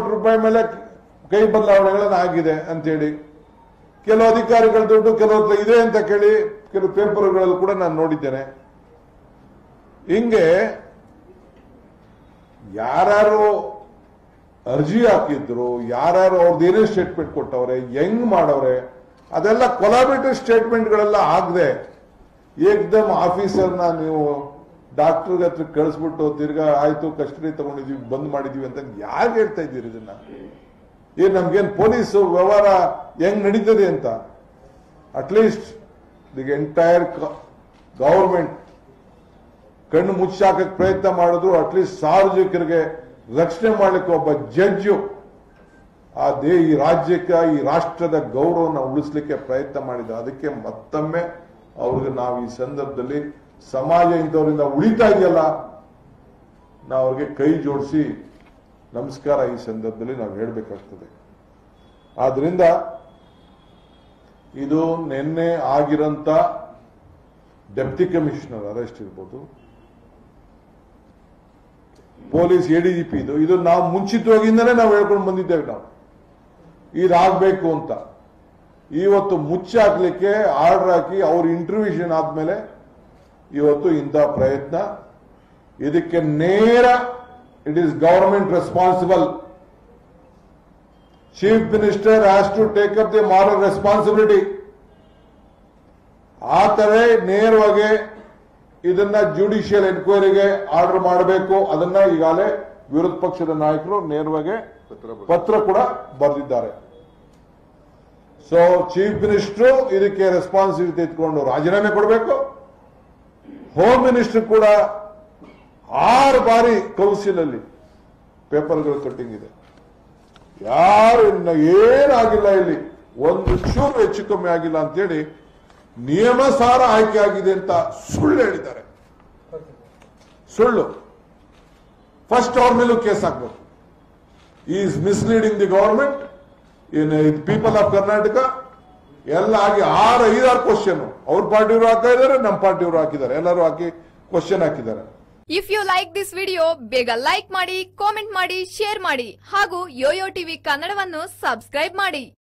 ಕೋಟಿ ರೂಪಾಯಿ ಮೇಲೆ ಕೈ ಬದಲಾವಣೆಗಳನ್ನು ಆಗಿದೆ ಅಂತೇಳಿ ಕೆಲವು ಅಧಿಕಾರಿಗಳ ದುಡ್ಡು ಕೆಲವು ಇದೆ ಅಂತ ಕೇಳಿ ಕೆಲವು ಪೇಪರ್ಗಳಲ್ಲಿ ಕೂಡ ನಾನು ನೋಡಿದ್ದೇನೆ. ಹಿಂಗೆ ಯಾರು ಅರ್ಜಿ ಹಾಕಿದ್ರು, ಯಾರು ಅವ್ರದ್ದು ಏನೇ ಸ್ಟೇಟ್ಮೆಂಟ್ ಕೊಟ್ಟವ್ರೆ, ಹೆಂಗ್ ಮಾಡವ್ರೆ, ಅದೆಲ್ಲ ಕೊಲಾಬರೇಟಿವ್ ಸ್ಟೇಟ್ಮೆಂಟ್ಗಳೆಲ್ಲ ಆಗದೆ ಏಕ್ದಮ್ ಆಫೀಸರ್ನ ನೀವು ಡಾಕ್ಟರ್ಗೆ ಹತ್ರ ಕಳಿಸ್ಬಿಟ್ಟು ತಿರ್ಗಾ ಆಯ್ತು ಕಸ್ಟಡಿ ತಗೊಂಡಿದೀವಿ ಬಂದ್ ಮಾಡಿದೀವಿ ಅಂತ ಯಾರು ಹೇಳ್ತಾ ಇದ್ದೀರಿ ಇದನ್ನ? ನಮ್ಗೇನ್ ಪೊಲೀಸ್ ವ್ಯವಹಾರ ಹೆಂಗ್ ನಡೀತದೆ ಅಂತ ಅಟ್ಲೀಸ್ಟ್ ದಿ ಎಂಟೈರ್ ಗವರ್ಮೆಂಟ್ ಕಣ್ಣು ಮುಚ್ಚಾಕಕ್ಕೆ ಪ್ರಯತ್ನ ಮಾಡಿದ್ರು. ಅಟ್ಲೀಸ್ಟ್ ಸಾರ್ವಜನಿಕರಿಗೆ ರಕ್ಷಣೆ ಮಾಡಲಿಕ್ಕೆ ಒಬ್ಬ ಜಡ್ಜು ಈ ರಾಜ್ಯಕ್ಕೆ ಈ ರಾಷ್ಟ್ರದ ಗೌರವನ ಉಳಿಸ್ಲಿಕ್ಕೆ ಪ್ರಯತ್ನ ಮಾಡಿದ. ಅದಕ್ಕೆ ಮತ್ತೊಮ್ಮೆ ಅವ್ರಿಗೆ ನಾವು ಈ ಸಂದರ್ಭದಲ್ಲಿ ಸಮಾಜ ಇಂಥವರಿಂದ ಉಳಿತಾ ಇದೆಯಲ್ಲ, ನಾವು ಅವ್ರಿಗೆ ಕೈ ಜೋಡಿಸಿ ನಮಸ್ಕಾರ ಈ ಸಂದರ್ಭದಲ್ಲಿ ನಾವು ಹೇಳಬೇಕಾಗ್ತದೆ. ಆದ್ರಿಂದ ಇದು ನಿನ್ನೆ ಆಗಿರಂತ ಡೆಪ್ಟಿ ಕಮಿಷನರ್ ಅರೆಸ್ಟ್ ಇರ್ಬೋದು, ಪೊಲೀಸ್ ಎಡಿಜಿಪಿ ಇದು ನಾವು ಮುಂಚಿತವಾಗಿಂದನೇ ನಾವು ಹೇಳ್ಕೊಂಡು ಬಂದಿದ್ದೇವೆ. ನಾವು ಇದಾಗಬೇಕು ಅಂತ ಇವತ್ತು ಮುಚ್ಚಾಕ್ಲಿಕ್ಕೆ ಆರ್ಡರ್ ಹಾಕಿ ಅವ್ರ ಇಂಟರ್ವ್ಯೂಷನ್ ಆದ್ಮೇಲೆ ಇವತ್ತು ಇಂಥ ಪ್ರಯತ್ನ. ಇದಕ್ಕೆ ನೇರ it is government responsible. Chief minister has to take up the moral responsibility. ಆ ತರ ನೇರವಾಗಿ ಇದನ್ನ ಜುಡಿಷಿಯಲ್ ಎನ್ಕ್ವೈರಿಗೆ ಆರ್ಡರ್ ಮಾಡಬೇಕು. ಅದನ್ನ ಈಗಾಗಲೇ ವಿರೋಧ ಪಕ್ಷದ ನಾಯಕರು ನೇರವಾಗಿ ಪತ್ರ ಕೂಡ ಬರೆದಿದ್ದಾರೆ. ಸೊ ಚೀಫ್ ಮಿನಿಸ್ಟರ್ ಇದಕ್ಕೆ ರೆಸ್ಪಾನ್ಸಿಬಿಲಿಟಿ ಎತ್ಕೊಂಡು ರಾಜೀನಾಮೆ ಕೊಡಬೇಕು. ಹೋಮ್ ಮಿನಿಸ್ಟರ್ ಕೂಡ 6 ಬಾರಿ ಕೌನ್ಸಿಲ್ ಅಲ್ಲಿ ಪೇಪರ್ಗಳು ಕಟ್ಟಿಂಗ್ ಇದೆ. ಯಾರು ಏನಾಗಿಲ್ಲ, ಇಲ್ಲಿ ಒಂದು ಚೂರು ಹೆಚ್ಚು ಕಮ್ಮಿ ಆಗಿಲ್ಲ ಅಂತೇಳಿ ನಿಯಮಸಾರ ಆಯ್ಕೆ ಆಗಿದೆ ಅಂತ ಸುಳ್ಳು ಹೇಳಿದ್ದಾರೆ. ಸುಳ್ಳು. ಫಸ್ಟ್ ಅವ್ರ ಮೇಲೂ ಕೇಸ್ ಹಾಕ್ಬೇಕು. Is misleading the government in people of Karnataka ಎಲ್ಲ ಆಗಿ 5-6 ಕ್ವಶನ್ ಅವ್ರ ಪಾರ್ಟಿಯವರು ಹಾಕ್ತಾ ಇದ್ದಾರೆ, ನಮ್ಮ ಪಾರ್ಟಿಯವರು ಹಾಕಿದ್ದಾರೆ, ಎಲ್ಲರೂ ಹಾಕಿ ಕ್ವಶನ್ ಹಾಕಿದ್ದಾರೆ. If you like this video ಬೇಗ ಲೈಕ್ ಮಾಡಿ, ಕಾಮೆಂಟ್ ಮಾಡಿ, ಶೇರ್ ಮಾಡಿ ಹಾಗೂ ಯೋಯೋ ಟಿವಿ ಕನ್ನಡವನ್ನು ಸಬ್ಸ್ಕ್ರೈಬ್ ಮಾಡಿ.